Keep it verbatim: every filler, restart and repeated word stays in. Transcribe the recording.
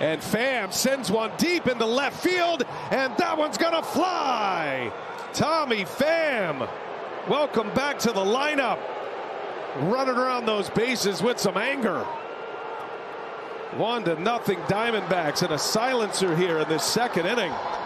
And Pham sends one deep into left field, and that one's gonna fly. Tommy Pham, welcome back to the lineup. Running around those bases with some anger. One to nothing Diamondbacks, and a silencer here in this second inning.